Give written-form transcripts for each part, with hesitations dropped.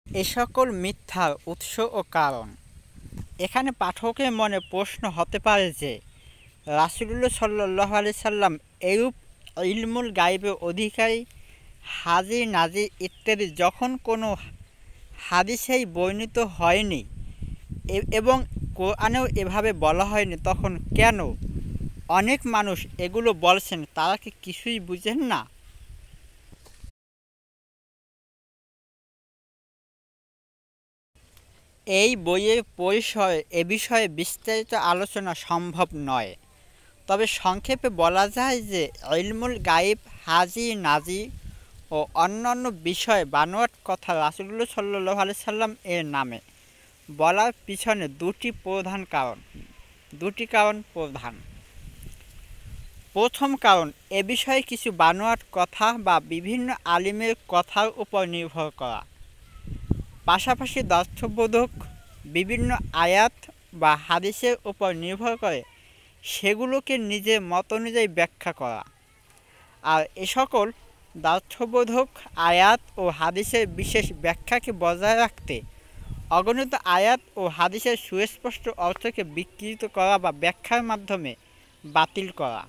এ সকল মিথ্যার উৎস ও কারণ। এখানে পাঠকের মনে প্রশ্ন হতে পারে যে রাসূলুল্লাহ সাল্লাল্লাহু আলাইহি সাল্লাম এরূপ ইলমুল গায়বের অধিকারী, হাজির নাজির ইত্যাদি যখন কোনো হাদিসেই বর্ণিত হয়নি এবং কোরআনেও এভাবে বলা হয়নি, তখন কেন অনেক মানুষ এগুলো বলছেন? তারা কি কিছুই বুঝেন না? এই বইয়ের পরিসরে এ বিষয়ে বিস্তারিত আলোচনা সম্ভব নয়, তবে সংক্ষেপে বলা যায় যে ইলমুল গায়ব, হাজির নাজির ও অন্যান্য বিষয়ে বানোয়াট কথা রাসূলুল্লাহ সাল্লাল্লাহু আলাইহি সাল্লাম এর নামে বলার পিছনে দুটি কারণ প্রধান। প্রথম কারণ, এ বিষয়ে কিছু বানোয়াট কথা বা বিভিন্ন আলিমের কথার উপর নির্ভর করা, পাশাপাশি তথ্যবোধক বিভিন্ন আয়াত বা হাদিসের উপর নির্ভর করে সেগুলোকে নিজের মত অনুযায়ী ব্যাখ্যা করা। আর এ সকল তথ্যবোধক আয়াত ও হাদিসের বিশেষ ব্যাখ্যাকে বজায় রাখতে অগণিত আয়াত ও হাদিসের সুস্পষ্ট অর্থকে বিকৃত করা বা ব্যাখ্যার মাধ্যমে বাতিল করা।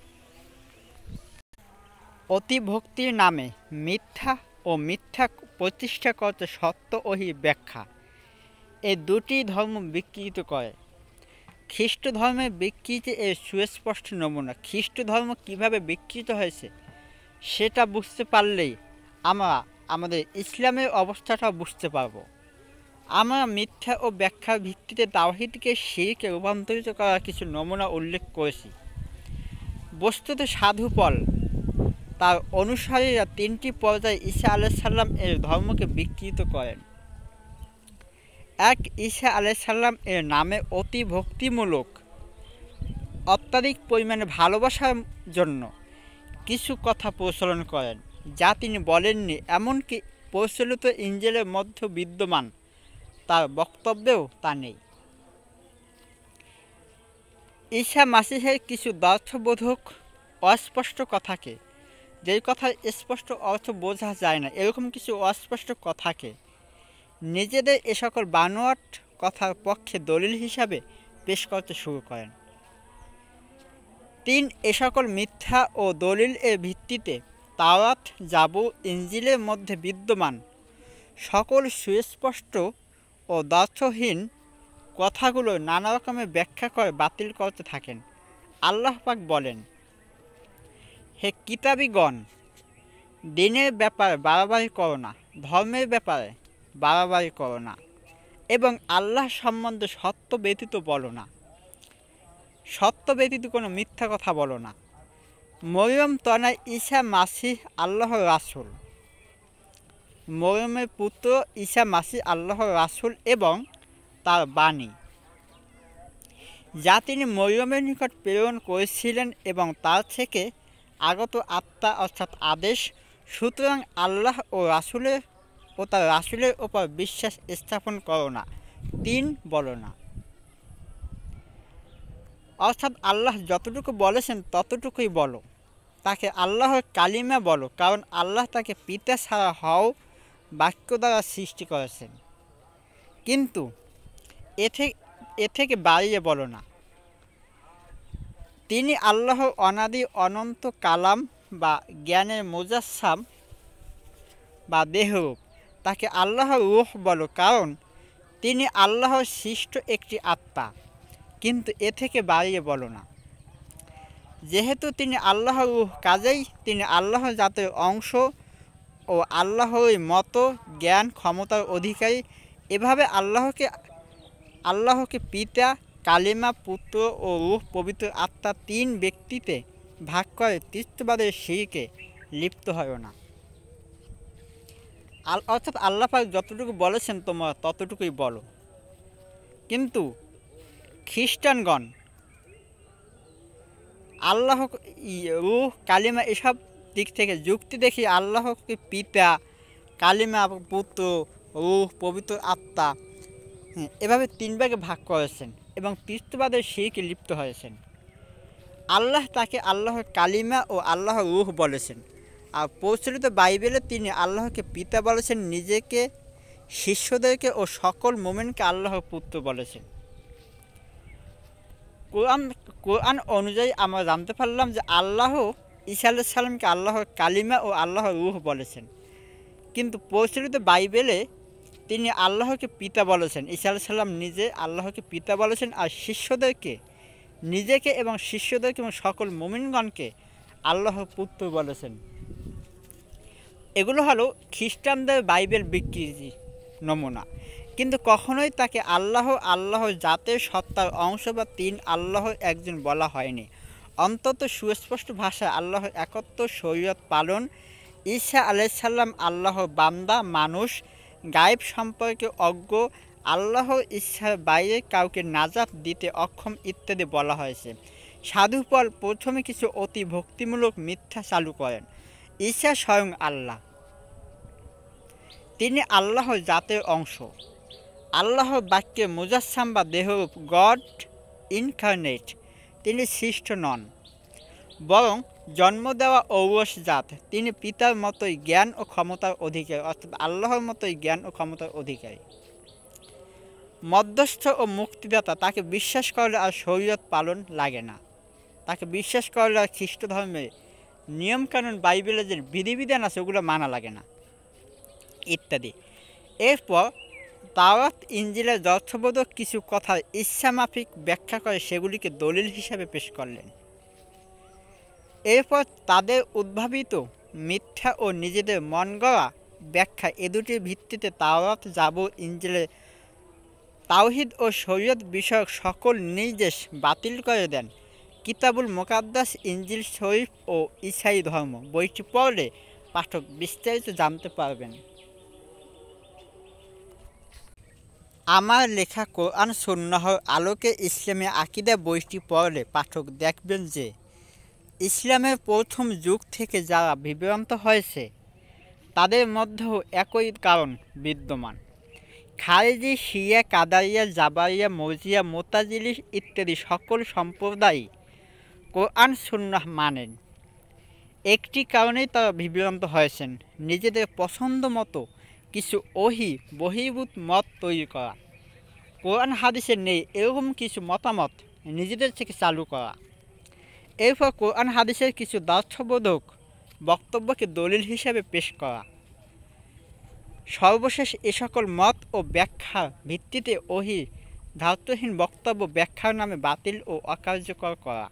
অতিভক্তির নামে মিথ্যা প্রতিষ্ঠা করতে সত্য ওহি ব্যাখ্যা, এ দুটি ধর্ম বিকৃত করে। খ্রিস্ট ধর্মের বিকৃতি এর সুস্পষ্ট নমুনা। খ্রিস্ট ধর্ম কীভাবে বিকৃত হয়েছে সেটা বুঝতে পারলেই আমরা আমাদের ইসলামের অবস্থাটাও বুঝতে পারব। আমরা মিথ্যা ও ব্যাখ্যার ভিত্তিতে তাওহীদকে শিরকে রূপান্তরিত করার কিছু নমুনা উল্লেখ করেছি। বস্তুত সাধু পল তার অনুসারীরা তিনটি পর্যায়ে ঈসা আলাইহিস সালাম এর ধর্মকে বিকৃত করেন। এক, ঈসা আলাইহিস সালাম এর নামে অতি ভক্তিমূলক অত্যাধিক পরিমাণে ভালোবাসার জন্য কিছু কথা প্রচলন করেন যা তিনি বলেননি, এমনকি প্রচলিত ইনজিলের মধ্যে বিদ্যমান তার বক্তব্যেও তা নেই। ঈসা মাসীহের কিছু অর্থবোধক অস্পষ্ট কথাকে, যেই কথার স্পষ্ট অর্থ বোঝা যায় না, এরকম কিছু অস্পষ্ট কথাকে নিজেদের এ সকল বানোয়াট কথার পক্ষে দলিল হিসাবে পেশ করতে শুরু করেন। ৩, এ সকল মিথ্যা ও দলিল এর ভিত্তিতে তাওরাত, জাবুর, ইনজিলের মধ্যে বিদ্যমান সকল সুস্পষ্ট ও দ্ব্যর্থহীন কথাগুলো নানা রকমের ব্যাখ্যা করে বাতিল করতে থাকেন। আল্লাহ পাক বলেন, হে কিতাবীগণ, দিনের ব্যাপারে বাড়াবাড়ি করো না, ধর্মের ব্যাপারে বাড়াবাড়ি করো না, এবং আল্লাহ সম্বন্ধে সত্য ব্যতীত বলো না, সত্য ব্যতীত কোনো মিথ্যা কথা বলো না। মরিয়ম তনয় ঈসা মাসীহ আল্লাহর রাসূল। মরিয়মের পুত্র ঈসা মাসীহ আল্লাহর রাসূল এবং তার বাণী, যা তিনি মরিয়মের নিকট প্রেরণ করেছিলেন এবং তার থেকে আগত আত্মা অর্থাৎ আদেশ। সুতরাং আল্লাহ ও তার রাসূলের ওপর বিশ্বাস স্থাপন করো না। ৩, বলো না, অর্থাৎ আল্লাহ যতটুকু বলেছেন ততটুকুই বলো। তাকে আল্লাহর কালিমা বলো, কারণ আল্লাহ তাকে পিতা ছাড়া হও বাক্য দ্বারা সৃষ্টি করেছেন। কিন্তু এ থেকে বাড়িয়ে বলো না। তিনি আল্লাহর অনাদি অনন্ত কালাম বা জ্ঞানের মুজাসসাম বা দেহরূপ। তাকে আল্লাহর রূহ বলো, কারণ তিনি আল্লাহর সৃষ্ট একটি আত্মা। কিন্তু এ থেকে বাড়িয়ে বলো না। যেহেতু তিনি আল্লাহর রূহ, কাজেই তিনি আল্লাহর জাতের অংশ ও আল্লাহরই মতো জ্ঞান ক্ষমতার অধিকারী। এভাবে আল্লাহকে পিতা, কালিমা, পুত্র ও রূহ, পবিত্র আত্মা ৩ ব্যক্তিতে ভাগ করে ত্রিত্ববাদের শিরকে লিপ্ত হয় না। অর্থাৎ আল্লাহ পাক যতটুকু বলেছেন তোমরা ততটুকুই বলো। কিন্তু খ্রিস্টানগণ আল্লাহ, রূহ, কালিমা এসব দিক থেকে যুক্তি দেখি আল্লাহকে পিতা, কালিমা, পুত্র, রূহ, পবিত্র আত্মা এভাবে ৩ ভাগে ভাগ করেছেন এবং ত্রিত্ববাদের শিরকে লিপ্ত হয়েছেন। আল্লাহ তাকে আল্লাহর কালিমা ও আল্লাহর রূহ বলেছেন, আর প্রচলিত বাইবেলে তিনি আল্লাহকে পিতা বলেছেন, নিজেকে শিষ্যদেরকে ও সকল মুমিনকে আল্লাহর পুত্র বলেছেন। কোরআন অনুযায়ী আমরা জানতে পারলাম যে আল্লাহ ঈসা আলাইহিস সালামকে আল্লাহর কালিমা ও আল্লাহর রূহ বলেছেন, কিন্তু প্রচলিত বাইবেলে তিনি আল্লাহকে পিতা বলেছেন। ঈসা আলাইহিস সালাম নিজে আল্লাহকে পিতা বলেছেন, আর শিষ্যদেরকে, নিজেকে এবং শিষ্যদেরকে এবং সকল মুমিনগণকে আল্লাহর পুত্র বলেছেন। এগুলো হলো খ্রিস্টানদের বাইবেল বিকৃতি নমুনা, কিন্তু কখনোই তাকে আল্লাহর জাতের সত্তার অংশ বা তিন আল্লাহর একজন বলা হয়নি। অন্তত সুস্পষ্ট ভাষায় আল্লাহর একত্ব, শরীয়ত পালন, ঈসা আলাইহিস সালাম আল্লাহর বান্দা, মানুষ, গায়েব সম্পর্কে অজ্ঞ, আল্লাহর ইচ্ছার বাইরে কাউকে নাজাত দিতে অক্ষম ইত্যাদি বলা হয়েছে। সাধু পল প্রথমে কিছু অতি ভক্তিমূলক মিথ্যা চালু করেন। ঈসা স্বয়ং আল্লাহ, তিনি আল্লাহর জাতের অংশ, আল্লাহর বাক্যে মুজাসসাম বা দেহরূপ, গড ইনকারনেট। তিনি সৃষ্ট নন, বরং জন্ম দেওয়া ঔরস জাত। তিনি পিতার মতোই জ্ঞান ও ক্ষমতার অধিকারী, অর্থাৎ আল্লাহর মতোই জ্ঞান ও ক্ষমতার অধিকারী। মধ্যস্থ ও মুক্তিদাতা, তাকে বিশ্বাস করলে আর শরীয়ত পালন লাগে না, তাকে বিশ্বাস করলে আর খ্রিস্ট ধর্মের নিয়মকানুন, বাইবেলের যে বিধিবিধান আছে ওগুলো মানা লাগে না ইত্যাদি। এরপর তাওরাত ইনজিলের যথোপযোগ কিছু কথা ইচ্ছামাফিক ব্যাখ্যা করে সেগুলিকে দলিল হিসাবে পেশ করলেন। এরপর তাদের উদ্ভাবিত মিথ্যা ও নিজেদের মন গড়া ব্যাখ্যা, এ দুটির ভিত্তিতে তাওরাত, জাবুর, ইনজিলের তাওহীদ ও শরীয়ত বিষয়ক সকল নির্দেশ বাতিল করে দেন। কিতাবুল মুকাদ্দাস, ইনজিল শরীফ ও ঈসাই ধর্ম বইটি পড়লে পাঠক বিস্তারিত জানতে পারবেন। আমার লেখা কোরআন সুন্নাহর আলোকে ইসলামী আকীদা বইটি পড়লে পাঠক দেখবেন যে ইসলামের প্রথম যুগ থেকে যারা বিভ্রান্ত হয়েছে তাদের মধ্যেও একই কারণ বিদ্যমান। খারিজি, শিয়া, কাদারিয়া, জাবারিয়া, মরজিয়া, মুতাজিলি ইত্যাদি সকল সম্প্রদায় কোরআন সুন্নাহ মানেন। একটি কারণেই তারা বিভ্রান্ত হয়েছেন, নিজেদের পছন্দ মতো কিছু বহির্ভূত মত তৈরি করা। কোরআন হাদিসে নেই এরকম কিছু মতামত নিজেদের থেকে চালু করা। এরপর কোরআন হাদিসের কিছু দ্ব্যর্থবোধক বক্তব্যকে দলিল হিসেবে পেশ করা। সর্বশেষ এ সকল মত ও ব্যাখ্যার ভিত্তিতে ধার্তহীন বক্তব্য ব্যাখ্যার নামে বাতিল ও অকার্যকর করা।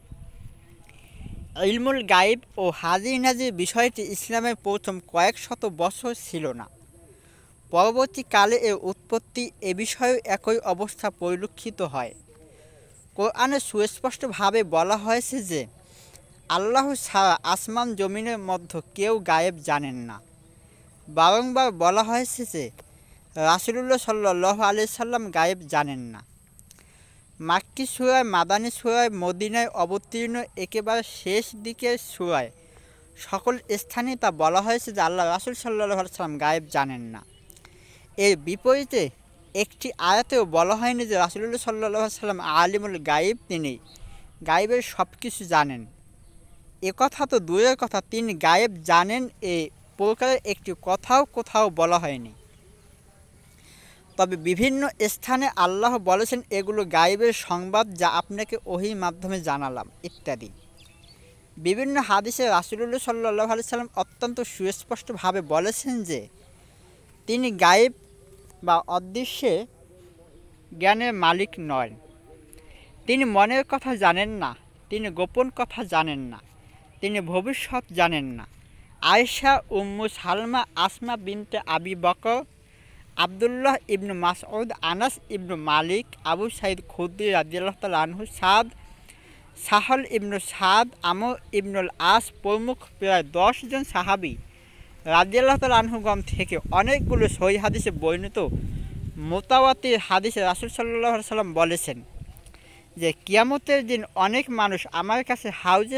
ইলমুল গায়েব ও হাজির নাজির বিষয়টি ইসলামের প্রথম কয়েক শত বছর ছিল না। পরবর্তীকালে এর উৎপত্তি, এ বিষয়েও একই অবস্থা পরিলক্ষিত হয়। কোরআনে সুস্পষ্টভাবে বলা হয়েছে যে আল্লাহ ছাড়া আসমান জমিনের মধ্যে কেউ গায়েব জানেন না। বারংবার বলা হয়েছে যে রাসূলুল্লাহ সাল্লাল্লাহু আলাইহি সাল্লাম গায়েব জানেন না। মাক্কি সূরায়, মাদানী সূরায়, মদিনায় অবতীর্ণ একেবারে শেষ দিকের সূরায় সকল স্থানেই তা বলা হয়েছে যে আল্লাহ রাসূল সাল্লাল্লাহু আলাইহি সাল্লাম গায়েব জানেন না। এর বিপরীতে একটি আয়াতেও বলা হয়নি যে রাসূলুল্লাহ সাল্লাল্লাহু আলাইহি সাল্লাম আলিমুল গায়েব, তিনি গায়েবের সব কিছু জানেন। এ কথা তো দূরের কথা, তিনি গায়েব জানেন এ প্রকারের একটি কোথাও বলা হয়নি। তবে বিভিন্ন স্থানে আল্লাহ বলেছেন এগুলো গায়েবের সংবাদ যা আপনাকে ওহীর মাধ্যমে জানালাম ইত্যাদি। বিভিন্ন হাদিসে রাসূলুল্লাহ সাল্লাল্লাহু আলাইহি সাল্লাম অত্যন্ত সুস্পষ্টভাবে বলেছেন যে তিনি গায়েব বা অদৃশ্যে জ্ঞানের মালিক নন। তিনি মনের কথা জানেন না, তিনি গোপন কথা জানেন না, তিনি ভবিষ্যৎ জানেন না। আয়েশা, উম্মু সালমা, আসমা বিনতে আবি বকর, আবদুল্লাহ ইবনু মাসউদ, আনাস ইবনু মালিক, আবু সাঈদ খুদরি রাদিয়াল্লাহু তাআলা আনহু, সাহল ইবনু সাদ, আমর ইবনুল আস প্রমুখ প্রায় 10 জন সাহাবী রাদিয়াল্লাহু তাআলা আনহুগণ থেকে অনেকগুলো সহিহ হাদিসে বর্ণিত মুতাওয়াতির হাদিসে রাসূল সাল্লাল্লাহু আলাইহি সাল্লাম বলেছেন যে কিয়ামতের দিন অনেক মানুষ আমার কাছে হাউজে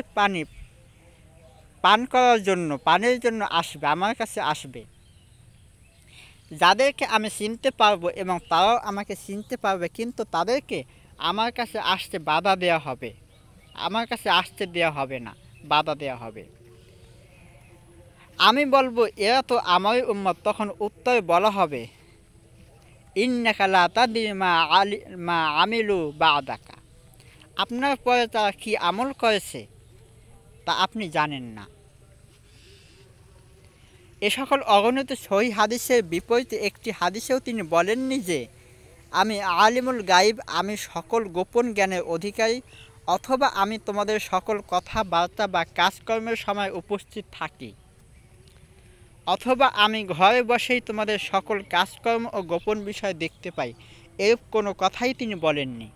পানির জন্য আসবে, আমার কাছে আসবে, যাদেরকে আমি চিনতে পারবো এবং তারাও আমাকে চিনতে পারবে, কিন্তু তাদেরকে আমার কাছে আসতে বাধা দেওয়া হবে, আমার কাছে আসতে দেওয়া হবে না, বাধা দেওয়া হবে। আমি বলবো এরা তো আমারই উম্মত। তখন উত্তরে বলা হবে ইন্নাকা লা তাদরি মা আমিলু বা'দাকা। আপনার পরে তারা কি আমল করেছে তা আপনি জানেন না। এ সকল অগণিত সহিহ হাদিসের বিপরীতে একটি হাদিসেও তিনি বলেননি যে আমি আলিমুল গাইব, আমি সকল গোপন জ্ঞানের অধিকারী, অথবা আমি তোমাদের সকল কথাবার্তা বা কাজকর্মের সময় উপস্থিত থাকি, অথবা আমি ঘরে বসেই তোমাদের সকল কাজকর্ম ও গোপন বিষয় দেখতে পাই। এরূপ কোনো কথাই তিনি বলেননি।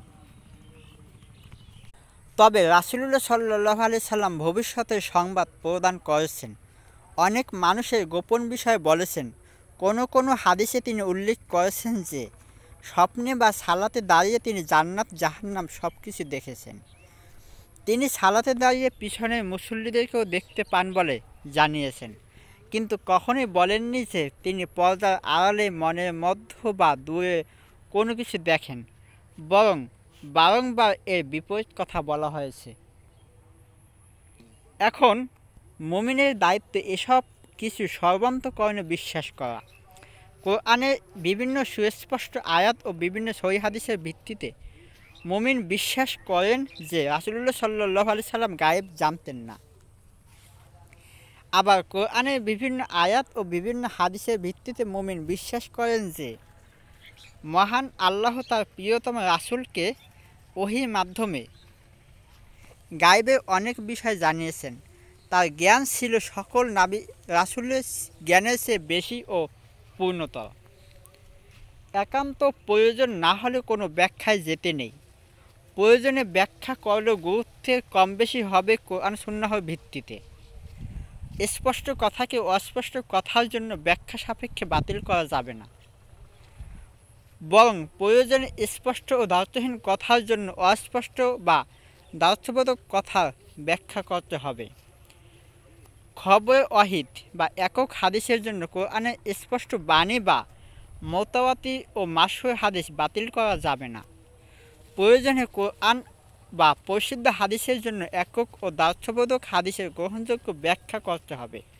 তবে রাসূলুল্লাহ সাল্লাল্লাহু আলাইহি সাল্লাম ভবিষ্যতের সংবাদ প্রদান করেছেন, অনেক মানুষের গোপন বিষয় বলেছেন। কোনো কোনো হাদিসে তিনি উল্লেখ করেছেন যে স্বপ্নে বা সালাতে দাঁড়িয়ে তিনি জান্নাত জাহান্নাম সব কিছু দেখেছেন। তিনি সালাতে দাঁড়িয়ে পিছনের মুসল্লিদেরকেও দেখতে পান বলে জানিয়েছেন, কিন্তু কখনোই বলেননি যে তিনি পর্দার আড়ালে মনের মধ্য বা দূরে কোনো কিছু দেখেন, বরং বারংবার এর বিপরীত কথা বলা হয়েছে। এখন মুমিনের দায়িত্ব এসব কিছু সর্বান্তঃকরণে বিশ্বাস করা। কোরআনের বিভিন্ন সুস্পষ্ট আয়াত ও বিভিন্ন সহিহ হাদিসের ভিত্তিতে মুমিন বিশ্বাস করেন যে রাসূলুল্লাহ সাল্লাল্লাহু আলাইহি সাল্লাম গায়েব জানতেন না। আবার কোরআনের বিভিন্ন আয়াত ও বিভিন্ন হাদিসের ভিত্তিতে মুমিন বিশ্বাস করেন যে মহান আল্লাহ তার প্রিয়তম রাসূলকে ওহীর মাধ্যমে গায়েবের অনেক বিষয় জানিয়েছেন। তার জ্ঞান ছিল সকল নবী রাসূলের জ্ঞানের চেয়ে বেশি ও পূর্ণতর। একান্ত প্রয়োজন না হলে কোনো ব্যাখ্যায় যেতে নেই। প্রয়োজনে ব্যাখ্যা করলেও গুরুত্বের কম বেশি হবে কোরআন সুন্নাহর ভিত্তিতে। স্পষ্ট কথাকে অস্পষ্ট কথার জন্য ব্যাখ্যা সাপেক্ষে বাতিল করা যাবে না, বরং প্রয়োজনে স্পষ্ট ও দায়িত্বহীন কথার জন্য অস্পষ্ট বা দায়িত্ববোধক কথা ব্যাখ্যা করতে হবে। খবরে ওয়াহিদ বা একক হাদিসের জন্য কোরআনের স্পষ্ট বাণী বা মুতাওয়াতির ও মাশহুর হাদিস বাতিল করা যাবে না। প্রয়োজনে কোরআন বা প্রসিদ্ধ হাদিসের জন্য একক ও দায়িত্ববোধক হাদিসের গ্রহণযোগ্য ব্যাখ্যা করতে হবে।